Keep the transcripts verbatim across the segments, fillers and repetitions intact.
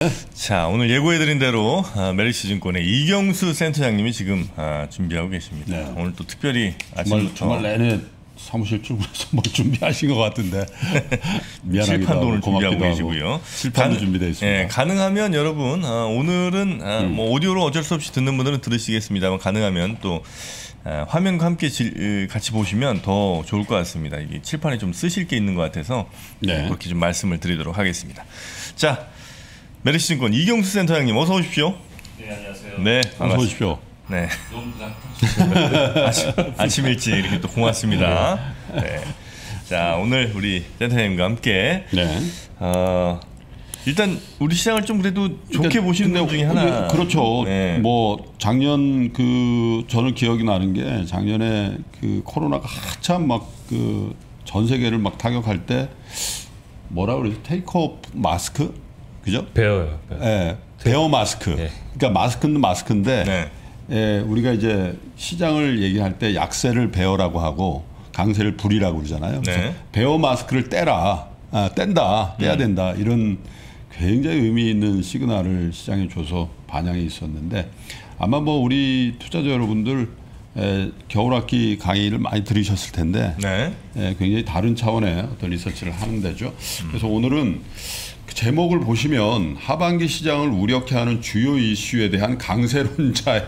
자, 오늘 예고해드린 대로 아, 메리시증권의 이경수 센터장님이 지금 아, 준비하고 계십니다. 네. 오늘 또 특별히 아침부터 주말, 주말 내내 사무실 출근해서 뭘 준비하신 것 같은데 미안하기도 칠판도 하고 오늘 준비하고 고맙기도 계시고요. 하고. 칠판도 준비되어 있습니다. 예, 가능하면 여러분 아, 오늘은 아, 음. 뭐 오디오로 어쩔 수 없이 듣는 분들은 들으시겠습니다만 가능하면 또 아, 화면과 함께 질, 같이 보시면 더 좋을 것 같습니다. 이게 칠판에 좀 쓰실 게 있는 것 같아서 네. 그렇게 좀 말씀을 드리도록 하겠습니다. 자, 메리시증권 이경수 센터장님 어서 오십시오. 네, 안녕하세요. 네, 어서 오십시오. 네. 너무 부담. 아침, 아침 일찍 이렇게 또 고맙습니다. 네. 자, 오늘 우리 센터장님과 함께 네. 어, 일단 우리 시장을 좀 그래도 좋게 그러니까, 보시는 분 중에 하나. 그렇죠. 네. 뭐 작년 그 저는 기억이 나는 게 작년에 그 코로나가 한참 막 그 전 세계를 막 타격할 때 뭐라 그러지? 테이크오프 마스크? 그죠? 배워요. 예. 네, 베어 마스크. 네. 그러니까 마스크는 마스크인데 네. 예, 우리가 이제 시장을 얘기할 때 약세를 베어라고 하고 강세를 불이라고 그러잖아요. 그래서 네. 베어 마스크를 떼라, 아, 뗀다, 떼야 음. 된다 이런 굉장히 의미 있는 시그널을 시장에 줘서 반향이 있었는데 아마 뭐 우리 투자자 여러분들 에, 겨울학기 강의를 많이 들으셨을 텐데 네. 에, 굉장히 다른 차원의 어떤 리서치를 하는 데죠. 그래서 오늘은 그 제목을 보시면 하반기 시장을 우려케 하는 주요 이슈에 대한 강세론자의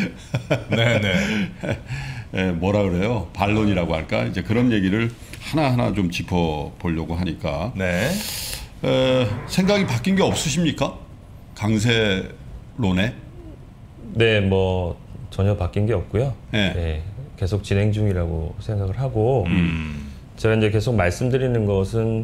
네, 네. 에, 뭐라 그래요? 반론이라고 할까? 이제 그런 얘기를 하나하나 좀 짚어 보려고 하니까 네. 에, 생각이 바뀐 게 없으십니까? 강세론에? 네, 뭐 전혀 바뀐 게 없고요. 네. 네, 계속 진행 중이라고 생각을 하고 음. 제가 이제 계속 말씀드리는 것은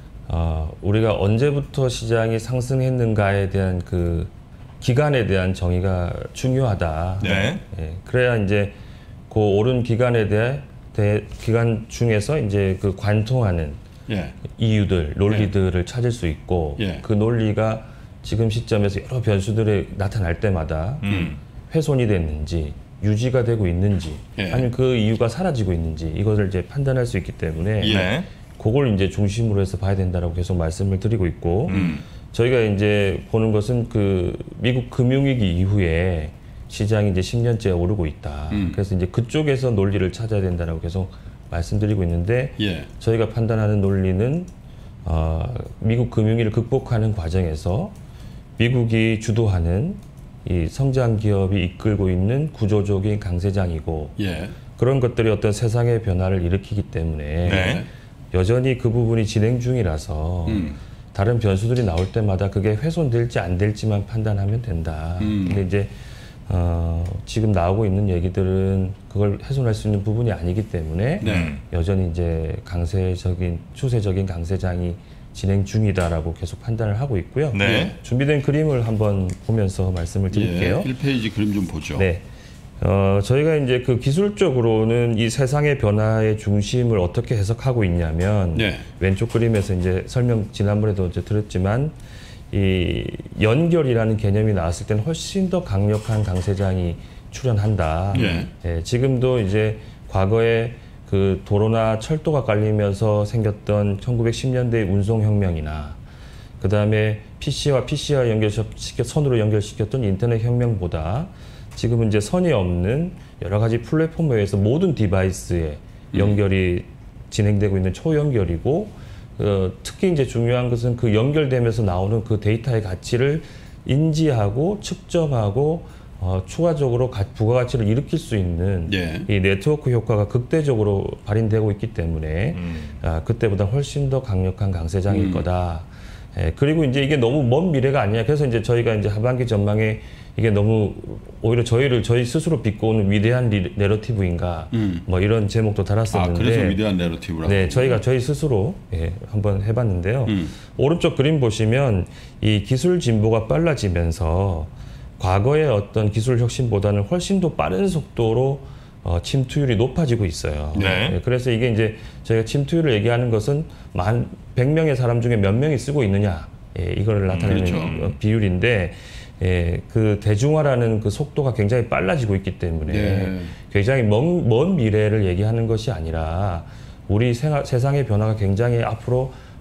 어, 우리가 언제부터 시장이 상승했는가에 대한 그 기간에 대한 정의가 중요하다. 네. 예, 그래야 이제 그 오른 기간에 대해 대, 기간 중에서 이제 그 관통하는 예. 이유들, 논리들을 찾을 수 있고 예. 그 논리가 지금 시점에서 여러 변수들이 나타날 때마다 음. 훼손이 됐는지 유지가 되고 있는지 예. 아니면 그 이유가 사라지고 있는지 이것을 이제 판단할 수 있기 때문에 네. 그걸 이제 중심으로 해서 봐야 된다라고 계속 말씀을 드리고 있고 음. 저희가 이제 보는 것은 그 미국 금융위기 이후에 시장이 이제 십 년째 오르고 있다. 음. 그래서 이제 그쪽에서 논리를 찾아야 된다라고 계속 말씀드리고 있는데 예. 저희가 판단하는 논리는 어, 미국 금융위기를 극복하는 과정에서 미국이 주도하는 이 성장 기업이 이끌고 있는 구조적인 강세장이고 예. 그런 것들이 어떤 세상의 변화를 일으키기 때문에 네. 여전히 그 부분이 진행 중이라서 음. 다른 변수들이 나올 때마다 그게 훼손될지 안 될지만 판단하면 된다. 음. 근데 이제 어, 지금 나오고 있는 얘기들은 그걸 훼손할 수 있는 부분이 아니기 때문에 네. 여전히 이제 강세적인 추세적인 강세장이 진행 중이다라고 계속 판단을 하고 있고요. 네. 준비된 그림을 한번 보면서 말씀을 드릴게요. 예. 일 페이지 그림 좀 보죠. 네. 어, 저희가 이제 그 기술적으로는 이 세상의 변화의 중심을 어떻게 해석하고 있냐면 네. 왼쪽 그림에서 이제 설명 지난번에도 이제 드렸지만 이 연결이라는 개념이 나왔을 때는 훨씬 더 강력한 강세장이 출현한다. 예. 예, 지금도 이제 과거에 그 도로나 철도가 깔리면서 생겼던 천구백십 년대 운송혁명이나 그 다음에 피씨와 피씨와 연결시켜 선으로 연결시켰던 인터넷 혁명보다 지금은 이제 선이 없는 여러 가지 플랫폼에 의해서 모든 디바이스에 연결이 진행되고 있는 초연결이고 어, 특히 이제 중요한 것은 그 연결되면서 나오는 그 데이터의 가치를 인지하고 측정하고 어, 추가적으로 가, 부가가치를 일으킬 수 있는 예. 이 네트워크 효과가 극대적으로 발휘되고 있기 때문에 음. 아, 그때보다 훨씬 더 강력한 강세장일 음. 거다. 예, 그리고 이제 이게 너무 먼 미래가 아니야. 그래서 이제 저희가 이제 하반기 전망에 이게 너무 오히려 저희를 저희 스스로 비꼬는 위대한 리, 내러티브인가 음. 뭐 이런 제목도 달았었는데 아, 그래서 위대한 내러티브라고. 네, 저희가 저희 스스로 예, 한번 해봤는데요. 음. 오른쪽 그림 보시면 이 기술 진보가 빨라지면서 과거의 어떤 기술 혁신보다는 훨씬 더 빠른 속도로 어, 침투율이 높아지고 있어요. 네. 예, 그래서 이게 이제 저희가 침투율을 얘기하는 것은 만 백 명의 사람 중에 몇 명이 쓰고 있느냐 예, 이거를 나타내는 그렇죠. 어, 비율인데 예, 그 대중화라는 그 속도가 굉장히 빨라지고 있기 때문에 네. 굉장히 먼, 먼 미래를 얘기하는 것이 아니라 우리 생활, 세상의 변화가 굉장히 앞으로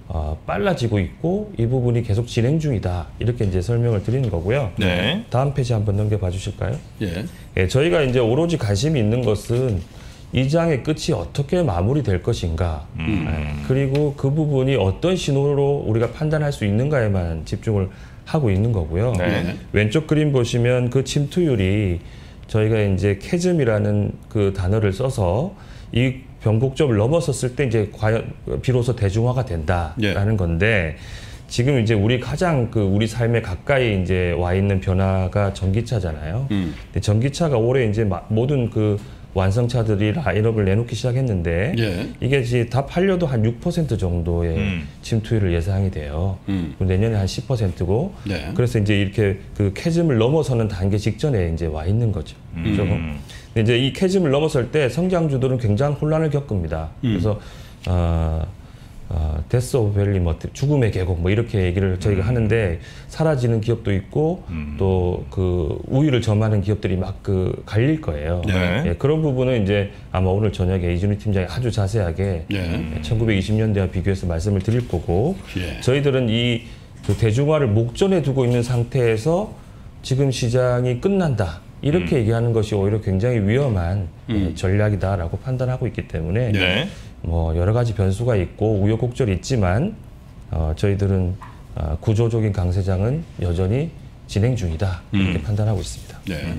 어, 빨라지고 있고 이 부분이 계속 진행 중이다. 이렇게 이제 설명을 드리는 거고요. 네. 다음 페이지 한번 넘겨봐 주실까요? 예. 예, 저희가 이제 오로지 관심이 있는 것은 이 장의 끝이 어떻게 마무리될 것인가, 음. 예, 그리고 그 부분이 어떤 신호로 우리가 판단할 수 있는가에만 집중을 하고 있는 거고요. 네. 왼쪽 그림 보시면 그 침투율이 저희가 이제 캐즘이라는 그 단어를 써서 이 변곡점을 넘어섰을 때 이제 과연 비로소 대중화가 된다라는 예. 건데 지금 이제 우리 가장 그 우리 삶에 가까이 이제 와 있는 변화가 전기차잖아요. 음. 근데 전기차가 올해 이제 마, 모든 그 완성차들이 라인업을 내놓기 시작했는데 예. 이게 이제 다 팔려도 한 육 퍼센트 정도의 음. 침투율을 예상이 돼요. 음. 내년에 한 십 퍼센트고 네. 그래서 이제 이렇게 그 캐즘을 넘어서는 단계 직전에 이제 와 있는 거죠. 그죠? 음. 근데 이제 이 캐즘을 넘어설 때 성장주들은 굉장히 혼란을 겪습니다. 음. 그래서 어, 어, 데스 오브 밸리 뭐 죽음의 계곡 뭐 이렇게 얘기를 저희가 음. 하는데 사라지는 기업도 있고 음. 또 그 우위를 점하는 기업들이 막 그 갈릴 거예요. 네. 예, 그런 부분은 이제 아마 오늘 저녁에 이준희 팀장이 아주 자세하게 예. 천구백이십 년대와 비교해서 말씀을 드릴 거고 예. 저희들은 이 그 대중화를 목전에 두고 있는 상태에서 지금 시장이 끝난다. 이렇게 음. 얘기하는 것이 오히려 굉장히 위험한 음. 예, 전략이다라고 판단하고 있기 때문에 네. 뭐 여러 가지 변수가 있고 우여곡절이 있지만 어, 저희들은 어, 구조적인 강세장은 여전히 진행 중이다 이렇게 음. 판단하고 있습니다. 네.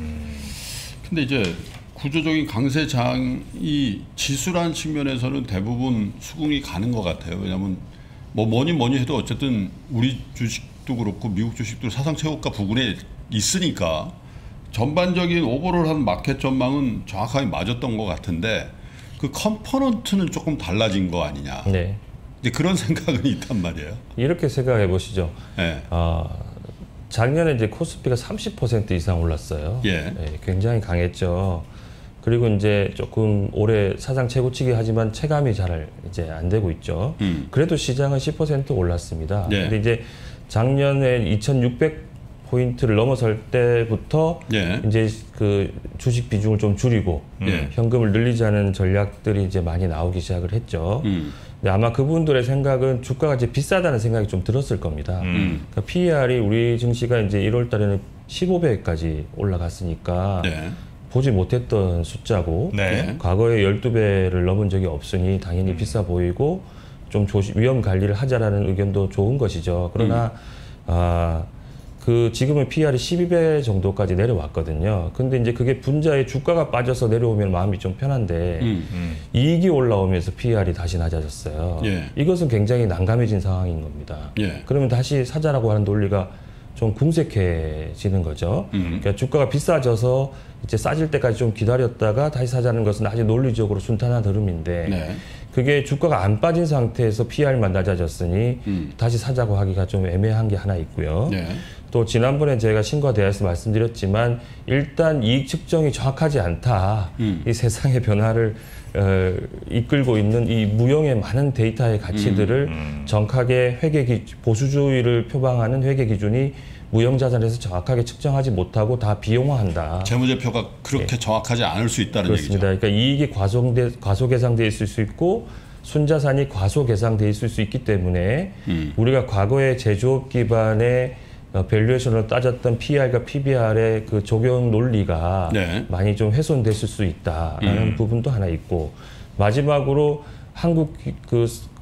근데 이제 구조적인 강세장이 지수란 측면에서는 대부분 수긍이 가는 것 같아요. 왜냐하면 뭐 뭐니 뭐니 해도 어쨌든 우리 주식도 그렇고 미국 주식도 사상 최고가 부근에 있으니까 전반적인 오버롤한 마켓 전망은 정확하게 맞았던 것 같은데 그 컴포넌트는 조금 달라진 거 아니냐. 네. 이제 그런 생각은 있단 말이에요. 이렇게 생각해 보시죠. 네. 어, 작년에 이제 코스피가 삼십 퍼센트 이상 올랐어요. 예. 예, 굉장히 강했죠. 그리고 이제 조금 올해 사상 최고치기 하지만 체감이 잘 이제 안 되고 있죠. 음. 그래도 시장은 십 퍼센트 올랐습니다. 예. 근데 이제 작년에 이천육백 포인트를 넘어설 때부터 예. 이제 그 주식 비중을 좀 줄이고 예. 현금을 늘리자는 전략들이 이제 많이 나오기 시작을 했죠. 음. 근데 아마 그분들의 생각은 주가가 이제 비싸다는 생각이 좀 들었을 겁니다. 음. 그러니까 피이알이 우리 증시가 이제 일월 달에는 십오 배까지 올라갔으니까 네. 보지 못했던 숫자고 네. 과거에 십이 배를 넘은 적이 없으니 당연히 비싸 보이고 좀 조심, 위험 관리를 하자라는 의견도 좋은 것이죠. 그러나 아, 그 지금은 피이알이 십이 배 정도까지 내려왔거든요. 근데 이제 그게 분자의 주가가 빠져서 내려오면 마음이 좀 편한데 음. 음. 이익이 올라오면서 피이알이 다시 낮아졌어요. 예. 이것은 굉장히 난감해진 상황인 겁니다. 예. 그러면 다시 사자라고 하는 논리가 좀 궁색해지는 거죠. 음. 그러니까 주가가 비싸져서 이제 싸질 때까지 좀 기다렸다가 다시 사자는 것은 아주 논리적으로 순탄한 흐름인데 네. 그게 주가가 안 빠진 상태에서 피이알만 낮아졌으니 음. 다시 사자고 하기가 좀 애매한 게 하나 있고요. 네. 또 지난번에 제가 신과 대화에서 말씀드렸지만 일단 이익 측정이 정확하지 않다. 음. 이 세상의 변화를 어, 이끌고 있는 이 무형의 많은 데이터의 가치들을 음. 정확하게 회계 기, 보수주의를 표방하는 회계 기준이 무형 자산에서 정확하게 측정하지 못하고 다 비용화한다. 재무제표가 그렇게 정확하지 않을 수 있다는 그렇습니다. 얘기죠. 그러니까 이익이 과소계, 과소계상돼 있을 수 있고 순자산이 과소계상돼 있을 수 있기 때문에 음. 우리가 과거에 제조업 기반의 어, 밸류에이션으로 따졌던 피이알과 피비알의 그 적용 논리가 네. 많이 좀 훼손됐을 수 있다라는 음. 부분도 하나 있고 마지막으로 한국 그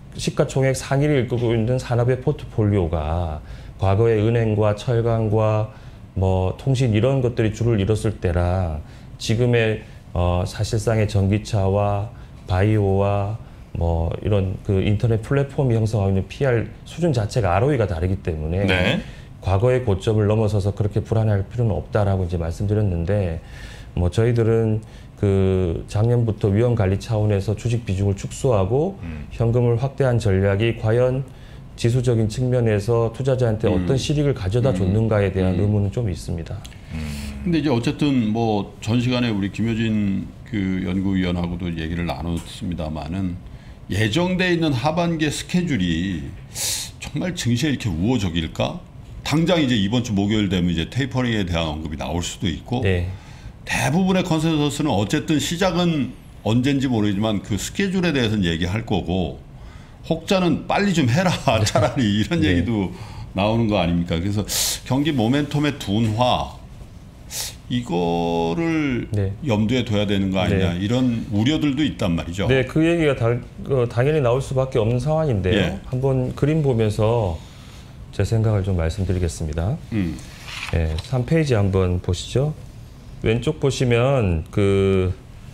시가총액 상위를 이끌고 있는 산업의 포트폴리오가 과거에 은행과 철강과 뭐 통신 이런 것들이 줄을 이뤘을 때랑 지금의 어 사실상의 전기차와 바이오와 뭐 이런 그 인터넷 플랫폼이 형성하고 있는 피이알 수준 자체가 알오이가 다르기 때문에 네. 과거의 고점을 넘어서서 그렇게 불안할 필요는 없다라고 이제 말씀드렸는데 뭐 저희들은 그 작년부터 위험 관리 차원에서 주식 비중을 축소하고 음. 현금을 확대한 전략이 과연 지수적인 측면에서 투자자한테 음. 어떤 실익을 가져다 줬는가에 대한 음. 의문은 좀 있습니다. 근데 이제 어쨌든 뭐 전 시간에 우리 김효진 그 연구위원하고도 얘기를 나눴습니다만은 예정돼 있는 하반기 스케줄이 정말 증시에 이렇게 우호적일까? 당장 이제 이번 주 목요일 되면 이제 테이퍼링에 대한 언급이 나올 수도 있고 네. 대부분의 컨센서스는 어쨌든 시작은 언젠지 모르지만 그 스케줄에 대해서는 얘기할 거고 혹자는 빨리 좀 해라 차라리 이런 네. 얘기도 나오는 거 아닙니까? 그래서 경기 모멘텀의 둔화 이거를 네. 염두에 둬야 되는 거 아니냐 네. 이런 우려들도 있단 말이죠. 네, 그 얘기가 다, 어, 당연히 나올 수밖에 없는 상황인데요. 예. 한번 그림 보면서 제 생각을 좀 말씀드리겠습니다. 음. 네, 삼 페이지 한번 보시죠. 왼쪽 보시면 그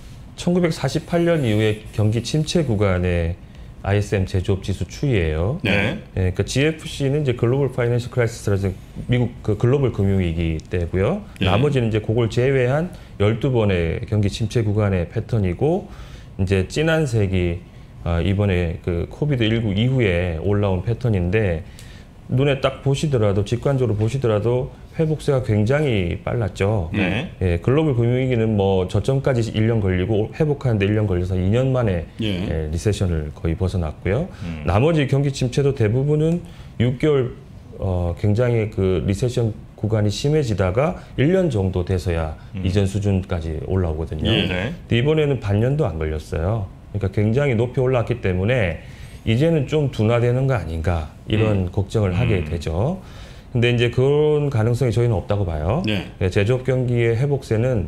천구백사십팔 년 이후에 경기 침체 구간의 아이에스엠 제조업 지수 추이예요. 네. 예, 그 지에프씨는 이제 글로벌 파이낸셜 크라이시스라는 미국 그 글로벌 금융위기 때고요. 예. 나머지는 이제 그걸 제외한 열두 번의 경기 침체 구간의 패턴이고 이제 진한 색이 아, 이번에 그 코비드 십구 이후에 올라온 패턴인데 눈에 딱 보시더라도 직관적으로 보시더라도 회복세가 굉장히 빨랐죠. 네. 예, 글로벌 금융위기는 뭐 저점까지 일 년 걸리고 회복하는데 일 년 걸려서 이 년 만에 예. 예, 리세션을 거의 벗어났고요. 음. 나머지 경기 침체도 대부분은 육 개월 어, 굉장히 그 리세션 구간이 심해지다가 일 년 정도 돼서야 음. 이전 수준까지 올라오거든요. 예. 네. 근데 이번에는 반년도 안 걸렸어요. 그러니까 굉장히 높이 올라왔기 때문에 이제는 좀 둔화되는 거 아닌가 이런 음. 걱정을 하게 음. 되죠. 근데 이제 그런 가능성이 저희는 없다고 봐요. 네. 예, 제조업 경기의 회복세는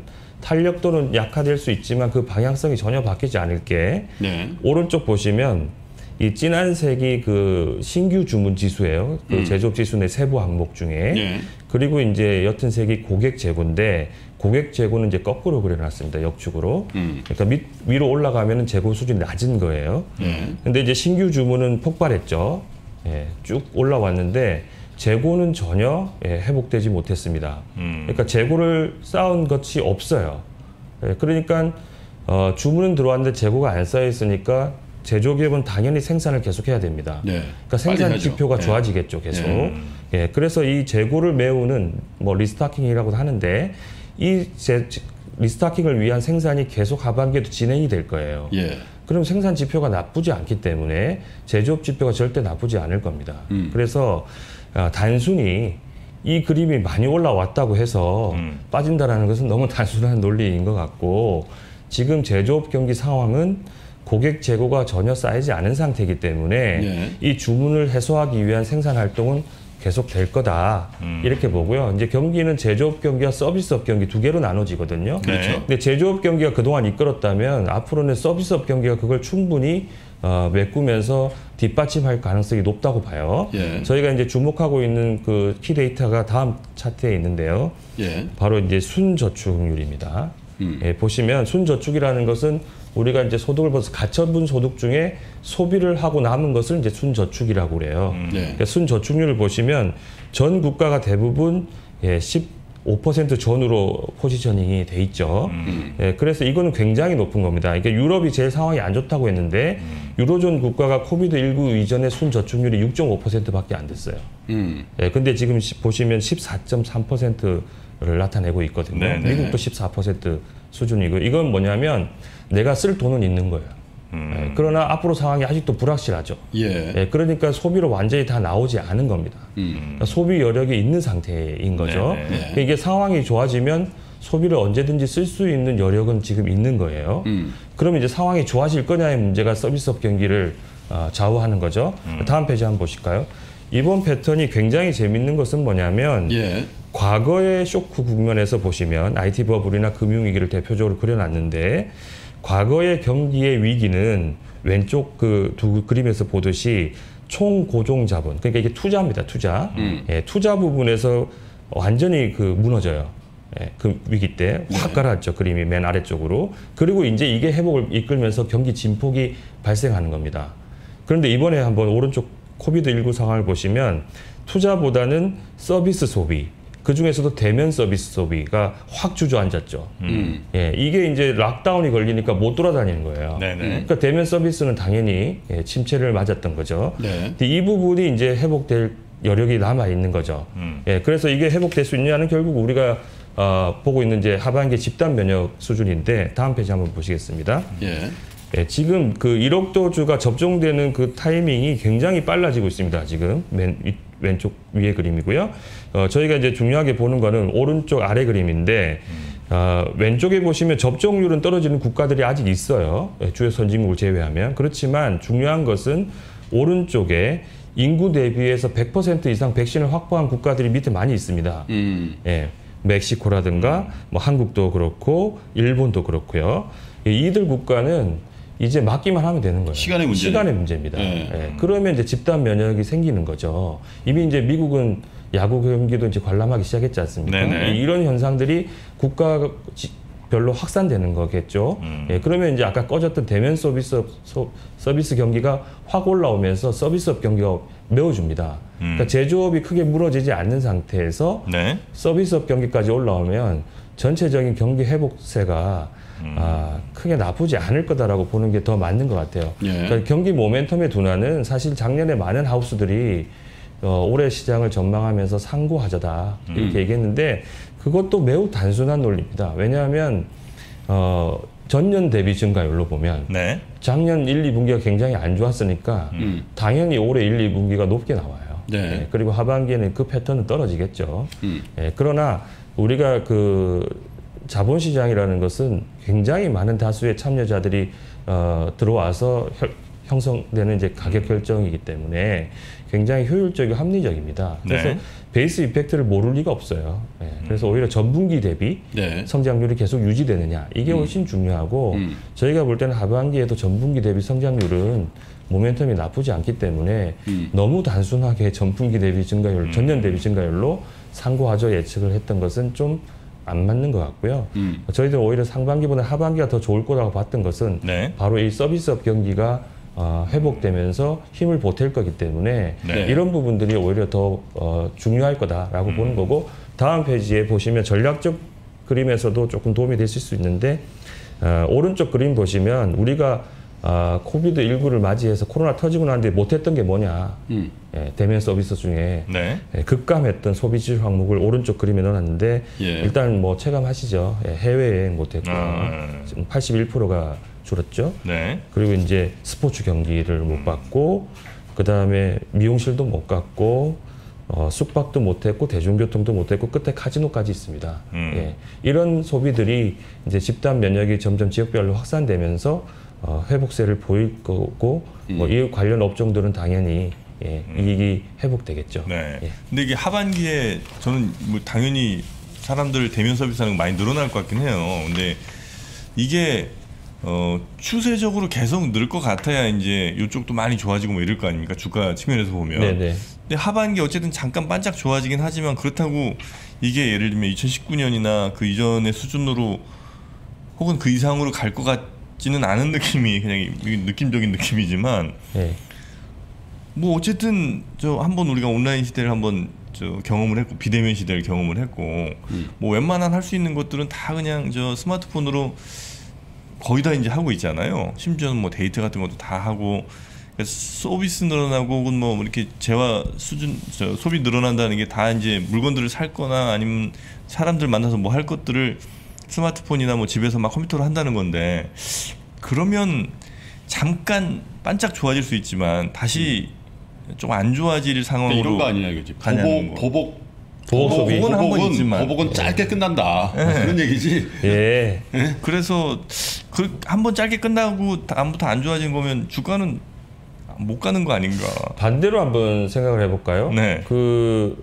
탄력도는 약화될 수 있지만 그 방향성이 전혀 바뀌지 않을 게 네. 오른쪽 보시면 이 진한 색이 그 신규 주문 지수예요. 그 음. 제조업 지수 내 세부 항목 중에. 네. 그리고 이제 옅은 색이 고객 재고인데 고객 재고는 이제 거꾸로 그려놨습니다. 역축으로. 음. 그러니까 밑, 위로 올라가면은 재고 수준이 낮은 거예요. 네. 근데 이제 신규 주문은 폭발했죠. 예, 쭉 올라왔는데 재고는 전혀 예, 회복되지 못했습니다. 음. 그러니까 재고를 쌓은 것이 없어요. 예, 그러니까 어, 주문은 들어왔는데 재고가 안 쌓여 있으니까 제조기업은 당연히 생산을 계속해야 됩니다. 네. 그러니까 생산 빨리 하죠. 지표가 네. 좋아지겠죠, 계속. 네. 예, 그래서 이 재고를 메우는 뭐 리스타킹이라고도 하는데 이 제, 리스타킹을 위한 생산이 계속 하반기에도 진행이 될 거예요. 예. 그럼 생산 지표가 나쁘지 않기 때문에 제조업 지표가 절대 나쁘지 않을 겁니다. 음. 그래서 아, 단순히 이 그림이 많이 올라왔다고 해서 음. 빠진다라는 것은 너무 단순한 논리인 것 같고 지금 제조업 경기 상황은 고객 재고가 전혀 쌓이지 않은 상태이기 때문에 네. 이 주문을 해소하기 위한 생산 활동은 계속 될 거다 음. 이렇게 보고요. 이제 경기는 제조업 경기와 서비스업 경기 두 개로 나눠지거든요. 그렇죠. 네. 근데 제조업 경기가 그동안 이끌었다면 앞으로는 서비스업 경기가 그걸 충분히 어, 메꾸면서 뒷받침할 가능성이 높다고 봐요. 예. 저희가 이제 주목하고 있는 그 키 데이터가 다음 차트에 있는데요. 예. 바로 이제 순저축률입니다. 음. 예, 보시면 순저축이라는 것은 우리가 이제 소득을 벌어서 가처분 소득 중에 소비를 하고 남은 것을 이제 순저축이라고 그래요. 음. 네. 그러니까 순저축률을 보시면 전 국가가 대부분 예, 십오 퍼센트 전후로 포지셔닝이 돼 있죠. 음. 예, 그래서 이거는 굉장히 높은 겁니다. 이게 유럽이 제일 상황이 안 좋다고 했는데 음. 유로존 국가가 코비드 십구 이전에 순저축률이 육 점 오 퍼센트밖에 안 됐어요. 음. 예, 근데 지금 시- 보시면 십사 점 삼 퍼센트를 나타내고 있거든요. 네네. 미국도 십사 퍼센트 수준이고 이건 뭐냐면 내가 쓸 돈은 있는 거예요. 음. 예, 그러나 앞으로 상황이 아직도 불확실하죠. 예. 예, 그러니까 소비로 완전히 다 나오지 않은 겁니다. 음. 그러니까 소비 여력이 있는 상태인 거죠. 네네. 네. 그러니까 이게 상황이 좋아지면 소비를 언제든지 쓸 수 있는 여력은 지금 있는 거예요. 음. 그럼 이제 상황이 좋아질 거냐의 문제가 서비스업 경기를 어, 좌우하는 거죠. 다음 페이지 한번 보실까요? 이번 패턴이 굉장히 재밌는 것은 뭐냐면 예. 과거의 쇼크 국면에서 보시면 아이티 버블이나 금융위기를 대표적으로 그려놨는데 과거의 경기의 위기는 왼쪽 그 두 그림에서 보듯이 총고정 자본 그러니까 이게 투자입니다. 투자. 음. 예, 투자 부분에서 완전히 그 무너져요. 예, 그 위기 때 확 가라앉죠. 그림이 맨 아래쪽으로. 그리고 이제 이게 회복을 이끌면서 경기 진폭이 발생하는 겁니다. 그런데 이번에 한번 오른쪽 코비드 십구 상황을 보시면 투자보다는 서비스 소비, 그 중에서도 대면 서비스 소비가 확 주저앉았죠. 음. 예, 이게 이제 락다운이 걸리니까 못 돌아다니는 거예요. 네네. 그러니까 대면 서비스는 당연히 예, 침체를 맞았던 거죠. 네. 근데 이 부분이 이제 회복될 여력이 남아 있는 거죠. 음. 예, 그래서 이게 회복될 수 있냐는 결국 우리가 어, 보고 있는 이제 하반기 집단 면역 수준인데 다음 페이지 한번 보시겠습니다. 예. 예, 지금 그 일억 도주가 접종되는 그 타이밍이 굉장히 빨라지고 있습니다. 지금 맨 위, 왼쪽 위에 그림이고요. 어, 저희가 이제 중요하게 보는 거는 오른쪽 아래 그림인데 어, 왼쪽에 보시면 접종률은 떨어지는 국가들이 아직 있어요. 예, 주요 선진국을 제외하면. 그렇지만 중요한 것은 오른쪽에 인구 대비해서 백 퍼센트 이상 백신을 확보한 국가들이 밑에 많이 있습니다. 음. 예, 멕시코라든가 뭐 한국도 그렇고 일본도 그렇고요. 이들 국가는 이제 맞기만 하면 되는 거예요. 시간의 문제. 시간의 문제입니다. 네. 예, 그러면 이제 집단 면역이 생기는 거죠. 이미 이제 미국은 야구 경기도 이제 관람하기 시작했지 않습니까? 네네. 이런 현상들이 국가 별로 확산되는 거겠죠. 음. 예, 그러면 이제 아까 꺼졌던 대면 서비스업, 소, 서비스 경기가 확 올라오면서 서비스업 경기가 메워줍니다. 음. 그러니까 제조업이 크게 무너지지 않는 상태에서 네. 서비스업 경기까지 올라오면 전체적인 경기 회복세가 음. 아, 크게 나쁘지 않을 거다라고 보는 게 더 맞는 것 같아요. 예. 그러니까 경기 모멘텀의 둔화는 사실 작년에 많은 하우스들이 어, 올해 시장을 전망하면서 상고하자다 이렇게 음. 얘기했는데 그것도 매우 단순한 논리입니다. 왜냐하면 어, 전년 대비 증가율로 보면 네. 작년 일, 이 분기가 굉장히 안 좋았으니까 음. 당연히 올해 일, 이 분기가 높게 나와요. 네. 예, 그리고 하반기에는 그 패턴은 떨어지겠죠. 음. 예, 그러나 우리가 그 자본시장이라는 것은 굉장히 많은 다수의 참여자들이 어, 들어와서 혈, 형성되는 이제 가격 결정이기 때문에 굉장히 효율적이고 합리적입니다. 그래서 네. 베이스 이펙트를 모를 리가 없어요. 예, 그래서 오히려 전분기 대비 네. 성장률이 계속 유지되느냐 이게 훨씬 중요하고 음. 저희가 볼 때는 하반기에도 전분기 대비 성장률은 모멘텀이 나쁘지 않기 때문에 음. 너무 단순하게 전분기 대비 증가율, 전년 대비 증가율로 상고하저 예측을 했던 것은 좀 안 맞는 것 같고요. 음. 저희들 오히려 상반기보다 하반기가 더 좋을 거라고 봤던 것은 네. 바로 이 서비스업 경기가 어, 회복되면서 힘을 보탤 거기 때문에 네. 이런 부분들이 오히려 더 어, 중요할 거다라고 음. 보는 거고 다음 페이지에 보시면 전략적 그림에서도 조금 도움이 되실 수 있는데 어, 오른쪽 그림 보시면 우리가 어, 코비드 십구를 맞이해서 코로나 터지고 난 뒤에 못했던 게 뭐냐 음. 예, 대면 서비스 중에 네. 예, 급감했던 소비지 항목을 오른쪽 그림에 넣어놨는데 예. 일단 뭐 체감하시죠. 예, 해외여행 못했고 아. 지금 팔십일 퍼센트가 줄었죠. 네. 그리고 이제 스포츠 경기를 못 봤고 그 다음에 미용실도 못 갔고 어, 숙박도 못했고 대중교통도 못했고 끝에 카지노까지 있습니다. 음. 예, 이런 소비들이 이제 집단 면역이 점점 지역별로 확산되면서 어, 회복세를 보일 거고 음. 뭐 이 관련 업종들은 당연히 예, 이익이 회복되겠죠. 네. 예. 근데 이게 하반기에 저는 뭐 당연히 사람들 대면 서비스하는 거 많이 늘어날 것 같긴 해요. 근데 이게 어, 추세적으로 계속 늘 것 같아야 이제 이쪽도 많이 좋아지고 뭐 이럴 거 아닙니까? 주가 측면에서 보면. 네네. 근데 하반기 어쨌든 잠깐 반짝 좋아지긴 하지만 그렇다고 이게 예를 들면 이천십구 년이나 그 이전의 수준으로 혹은 그 이상으로 갈 것 같지는 않은 느낌이 그냥 느낌적인 느낌이지만 예. 뭐 어쨌든 저 한번 우리가 온라인 시대를 한번 저 경험을 했고 비대면 시대를 경험을 했고 음. 뭐 웬만한 할 수 있는 것들은 다 그냥 저 스마트폰으로 거의 다 이제 하고 있잖아요. 심지어는 뭐 데이트 같은 것도 다 하고 그러니까 서비스 늘어나고 혹은 뭐 이렇게 재화 수준 저 소비 늘어난다는 게 다 이제 물건들을 살거나 아니면 사람들 만나서 뭐 할 것들을 스마트폰이나 뭐 집에서 막 컴퓨터로 한다는 건데 그러면 잠깐 반짝 좋아질 수 있지만 다시 좀 안 좋아질 상황으로 이런 거 아니냐 이거지. 가냐는 보복 거. 보복 보복 소비. 보복은 한번 보복은, 있지만. 보복은 짧게 끝난다. 네. 그런 얘기지. 예. 그래서 그 한번 짧게 끝나고 다음부터 안 좋아지는 거면 주가는 못 가는 거 아닌가. 반대로 한번 생각을 해볼까요? 네. 그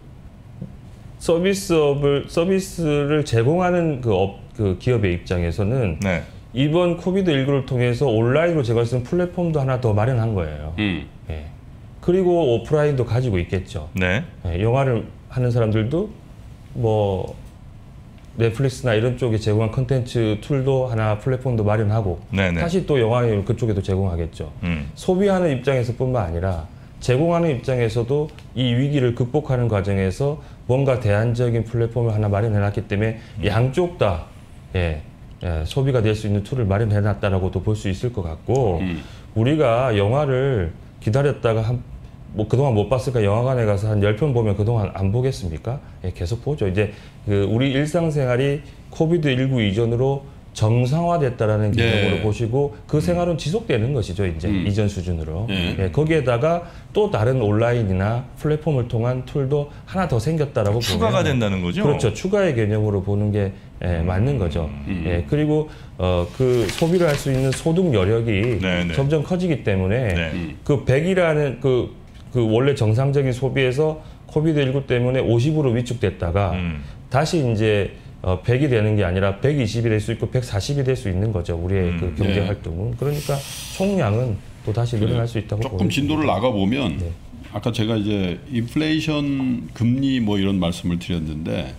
서비스업을 서비스를 제공하는 그 업 그 기업의 입장에서는 네. 이번 코비드 십구를 통해서 온라인으로 제공할 수 있는 플랫폼도 하나 더 마련한 거예요. 음. 예. 그리고 오프라인도 가지고 있겠죠. 네. 예, 영화를 하는 사람들도 뭐 넷플릭스나 이런 쪽에 제공한 컨텐츠 툴도 하나 플랫폼도 마련하고 네네. 다시 또 영화를 그쪽에도 제공하겠죠. 음. 소비하는 입장에서뿐만 아니라 제공하는 입장에서도 이 위기를 극복하는 과정에서 뭔가 대안적인 플랫폼을 하나 마련해놨기 때문에 음. 양쪽 다 예, 예, 소비가 될 수 있는 툴을 마련해놨다라고도 볼 수 있을 것 같고 음. 우리가 영화를 기다렸다가 한, 뭐 그동안 못 봤으니까 영화관에 가서 한 열 편 보면 그동안 안 보겠습니까? 예, 계속 보죠. 이제 그 우리 일상생활이 코비드 십구 이전으로 정상화됐다라는 개념으로 네. 보시고 그 생활은 지속되는 것이죠. 이제 음. 이전 수준으로. 네. 예, 거기에다가 또 다른 온라인이나 플랫폼을 통한 툴도 하나 더 생겼다라고 추가가 보면 된다는 거죠. 그렇죠. 추가의 개념으로 보는 게 예, 맞는 거죠. 음. 예, 그리고 어, 그 소비를 할 수 있는 소득 여력이 네, 네. 점점 커지기 때문에 네. 그 백이라는 그, 그 원래 정상적인 소비에서 코비드 십구 때문에 오십으로 위축됐다가 음. 다시 이제 어, 백이 되는 게 아니라 백이십이 될 수 있고 백사십이 될 수 있는 거죠. 우리의 음, 그 경제 네. 활동은. 그러니까 총량은 또 다시 늘어날 수 있다고 조금 보입니다. 진도를 나가 보면 네. 아까 제가 이제 인플레이션 금리 뭐 이런 말씀을 드렸는데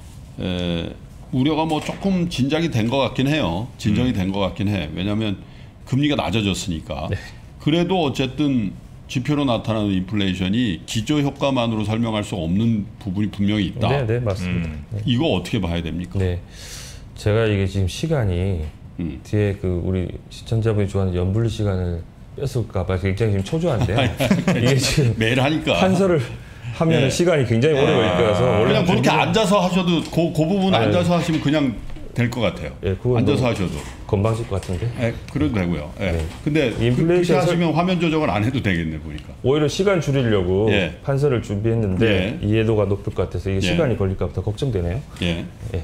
에, 우려가 뭐 조금 진작이 된 것 같긴 해요. 진정이 된 것 같긴 해. 왜냐하면 금리가 낮아졌으니까. 네. 그래도 어쨌든 지표로 나타나는 인플레이션이 기저 효과만으로 설명할 수 없는 부분이 분명히 있다. 네, 네, 맞습니다. 음. 네. 이거 어떻게 봐야 됩니까? 네. 제가 이게 지금 시간이 음. 뒤에 그 우리 시청자분이 좋아하는 연불리 시간을 뺐을까봐 굉장히 지금 초조한데 이게 지금 매일 하니까. 판서를 하면 네. 시간이 굉장히 오래 걸릴 거라서 원래 그냥 그렇게 준비를- 앉아서 하셔도 그, 그 부분 아, 네. 앉아서 하시면 그냥 될 것 같아요. 예, 그건 앉아서 너무- 하셔도. 건방질 것 같은데 예, 그래도 되고요. 예. 네. 근데 그- 인플레이션 그렇게 설- 하시면 화면 조정을 안 해도 되겠네 보니까. 오히려 시간 줄이려고 예. 판서를 준비했는데 예. 이해도가 높을 것 같아서 이게 예. 시간이 걸릴까 보다 걱정되네요. 예. 예.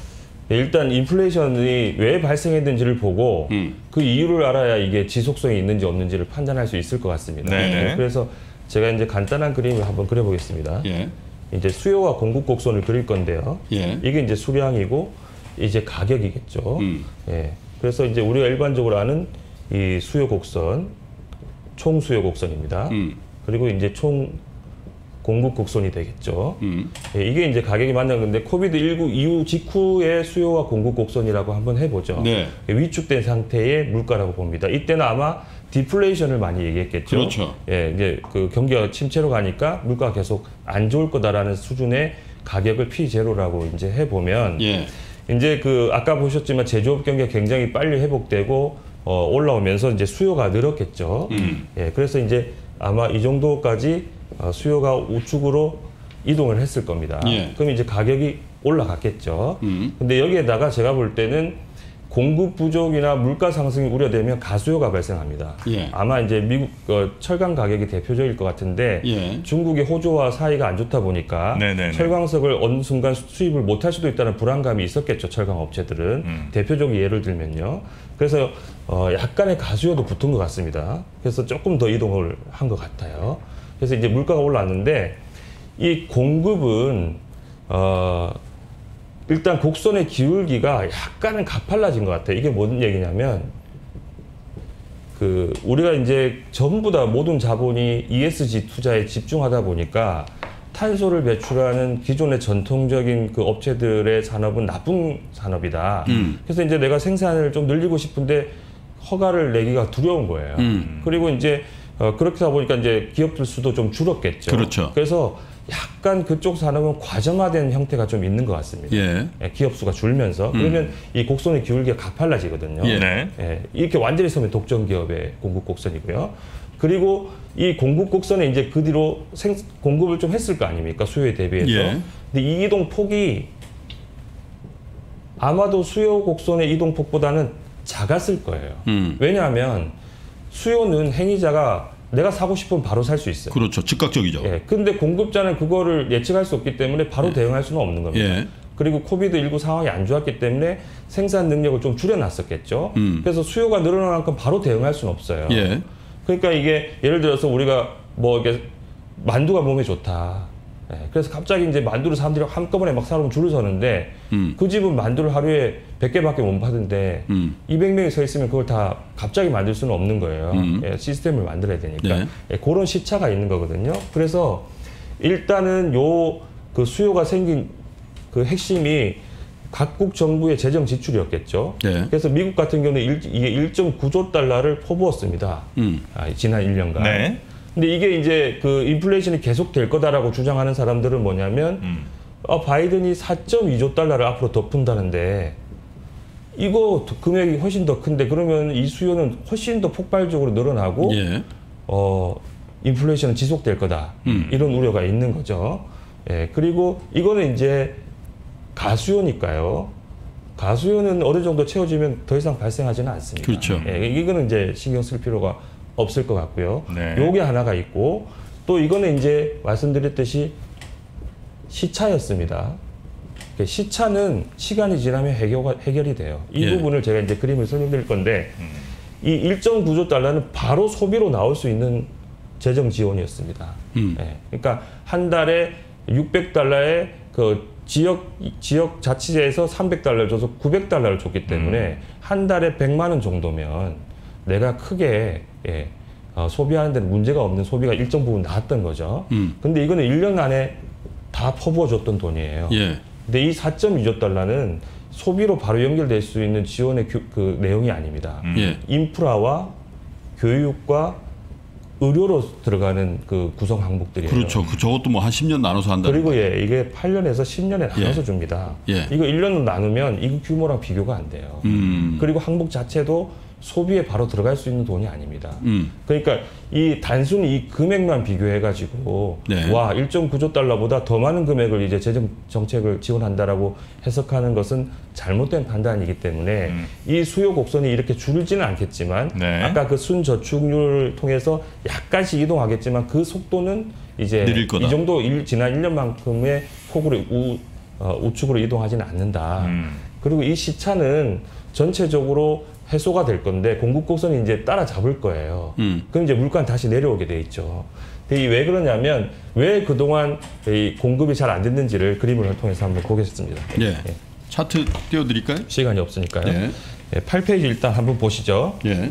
일단 인플레이션이 왜 발생했는지를 보고 음. 그 이유를 알아야 이게 지속성이 있는지 없는지를 판단할 수 있을 것 같습니다. 네네. 예, 그래서 제가 이제 간단한 그림을 한번 그려보겠습니다. 예. 이제 수요와 공급 곡선을 그릴 건데요. 예. 이게 이제 수량이고 이제 가격이겠죠. 음. 예. 그래서 이제 우리가 일반적으로 아는 이 수요 곡선, 총 수요 곡선입니다. 음. 그리고 이제 총 공급 곡선이 되겠죠. 음. 예, 이게 이제 가격이 맞는 건데 코비드 십구 이후 직후의 수요와 공급 곡선이라고 한번 해보죠. 네. 위축된 상태의 물가라고 봅니다. 이때는 아마 디플레이션을 많이 얘기했겠죠. 그렇죠. 예, 이제 그 경기가 침체로 가니까 물가가 계속 안 좋을 거다라는 수준의 가격을 피 제로라고 이제 해보면 예. 이제 그 아까 보셨지만 제조업 경기가 굉장히 빨리 회복되고 어, 올라오면서 이제 수요가 늘었겠죠. 음. 예, 그래서 이제 아마 이 정도까지 어, 수요가 우측으로 이동을 했을 겁니다. 예. 그럼 이제 가격이 올라갔겠죠. 음. 근데 여기에다가 제가 볼 때는 공급 부족이나 물가 상승이 우려되면 가수요가 발생합니다. 예. 아마 이제 미국 어, 철강 가격이 대표적일 것 같은데 예. 중국이 호주와 사이가 안 좋다 보니까 네네네. 철광석을 어느 순간 수입을 못할 수도 있다는 불안감이 있었겠죠. 철강 업체들은 음. 대표적인 예를 들면요. 그래서 어, 약간의 가수요도 붙은 것 같습니다. 그래서 조금 더 이동을 한 것 같아요. 그래서 이제 물가가 올랐는데 이 공급은 어, 일단 곡선의 기울기가 약간은 가팔라진 것 같아요. 이게 뭔 얘기냐면 그 우리가 이제 전부 다 모든 자본이 이에스지 투자에 집중하다 보니까 탄소를 배출하는 기존의 전통적인 그 업체들의 산업은 나쁜 산업이다. 음. 그래서 이제 내가 생산을 좀 늘리고 싶은데 허가를 내기가 두려운 거예요. 음. 그리고 이제 어, 그렇다 보니까 이제 기업들 수도 좀 줄었겠죠. 그렇죠. 그래서 약간 그쪽 산업은 과점화된 형태가 좀 있는 것 같습니다. 예. 예, 기업 수가 줄면서 그러면 이 곡선의 기울기가 가팔라지거든요. 예. 네. 예, 이렇게 완전히 서면 독점 기업의 공급 곡선이고요. 그리고 이 공급 곡선에 이제 그 뒤로 생, 공급을 좀 했을 거 아닙니까? 수요에 대비해서. 예. 근데 이 이동 폭이 아마도 수요 곡선의 이동 폭보다는 작았을 거예요. 음. 왜냐하면 수요는 행위자가 내가 사고 싶으면 바로 살 수 있어요. 그렇죠. 즉각적이죠. 예, 근데 공급자는 그거를 예측할 수 없기 때문에 바로 대응할 수는 없는 겁니다. 예. 그리고 코비드 십구 상황이 안 좋았기 때문에 생산 능력을 좀 줄여놨었겠죠. 음. 그래서 수요가 늘어나는 만큼 바로 대응할 수는 없어요. 예. 그러니까 이게 예를 들어서 우리가 뭐 이게 만두가 몸에 좋다. 예, 그래서 갑자기 이제 만두를 사람들이 한꺼번에 막 사러 줄을 서는데 음. 그 집은 만두를 하루에 백 개밖에 못 받는데 음. 이백 명이 서 있으면 그걸 다 갑자기 만들 수는 없는 거예요. 음. 예, 시스템을 만들어야 되니까. 네. 예, 그런 시차가 있는 거거든요. 그래서 일단은 요 그 수요가 생긴 그 핵심이 각국 정부의 재정 지출이었겠죠. 네. 그래서 미국 같은 경우는 일, 이게 일 점 구조 달러를 퍼부었습니다. 음. 아, 지난 일 년간. 네. 근데 이게 이제 그 인플레이션이 계속 될 거다라고 주장하는 사람들은 뭐냐면 음. 어, 바이든이 사 점 이조 달러를 앞으로 더 푼다는데 이거 더- 금액이 훨씬 더 큰데 그러면 이 수요는 훨씬 더 폭발적으로 늘어나고 예. 어, 인플레이션은 지속될 거다. 음. 이런 우려가 있는 거죠. 예, 그리고 이거는 이제 가수요니까요. 가수요는 어느 정도 채워지면 더 이상 발생하지는 않습니다. 그렇죠. 예, 이거는 이제 신경 쓸 필요가 없을 것 같고요. 네. 요게 하나가 있고 또 이거는 이제 말씀드렸듯이 시차였습니다. 시차는 시간이 지나면 해결, 해결이 돼요. 이 예. 부분을 제가 이제 그림을 설명드릴 건데 음. 이 일 점 구 조 달러는 바로 소비로 나올 수 있는 재정 지원이었습니다. 음. 예, 그러니까 한 달에 육백 달러에 그 지역 지역 자치제에서 삼백 달러를 줘서 구백 달러를 줬기 때문에 음. 한 달에 백만 원 정도면 내가 크게 예, 어, 소비하는 데는 문제가 없는 소비가 일정 부분 나왔던 거죠. 음. 근데 이거는 일 년 안에 다 퍼부어 줬던 돈이에요. 예. 근데 이 사 점 이 조 달러는 소비로 바로 연결될 수 있는 지원의 교, 그 내용이 아닙니다. 음. 예. 인프라와 교육과 의료로 들어가는 그 구성 항목들이에요. 그렇죠. 그 저것도 뭐 한 십 년 나눠서 한다. 그리고 예, 이게 팔 년에서 십 년에 나눠서 예. 줍니다. 예. 이거 일 년으로 나누면 이 규모랑 비교가 안 돼요. 음. 그리고 항목 자체도 소비에 바로 들어갈 수 있는 돈이 아닙니다. 음. 그러니까 이 단순히 이 금액만 비교해가지고 네. 와 일 점 구 조 달러보다 더 많은 금액을 이제 재정 정책을 지원한다라고 해석하는 것은 잘못된 판단이기 때문에 음. 이 수요 곡선이 이렇게 줄지는 않겠지만 네. 아까 그 순저축률을 통해서 약간씩 이동하겠지만 그 속도는 이제 느릴 거다. 이 정도 일, 지난 일 년만큼의 폭으로 우, 어, 우측으로 이동하지는 않는다. 음. 그리고 이 시차는 전체적으로 해소가 될 건데 공급 곡선이 이제 따라잡을 거예요. 음. 그럼 이제 물가는 다시 내려오게 돼 있죠. 근데 이 왜 그러냐면 왜 그동안 이 공급이 잘 안 됐는지를 그림을 통해서 한번 보겠습니다. 예. 예. 차트 띄워드릴까요? 시간이 없으니까요. 예. 예, 팔 페이지 일단 한번 보시죠. 예.